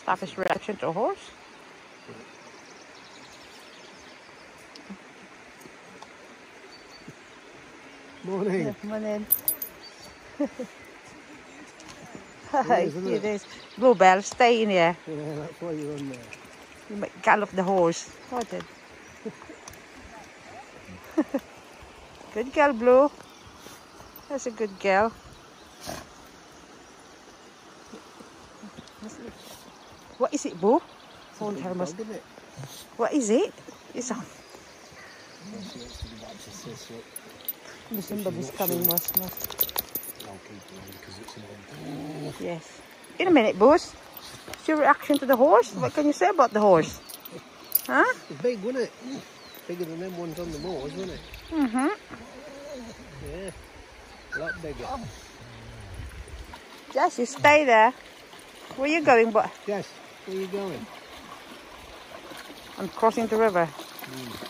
Have his reaction to a horse. Morning. Morning. It is. Bluebell, stay in here. Yeah, that's why you're on there. You might gallop the horse. Oh, I did. Good girl, Blue. That's a good girl. What is it, Boo? Hold her. Dog, isn't it? What is it? It's a... Somebody's coming, must. Yes. In a minute, Buzz. What's your reaction to the horse? What can you say about the horse? Huh? It's big, wasn't it? Bigger than them ones on the moors, wasn't it? Mm-hmm. Yeah. A lot bigger. Jess, you stay there. Where are you going, boy? Jess, where are you going? I'm crossing the river.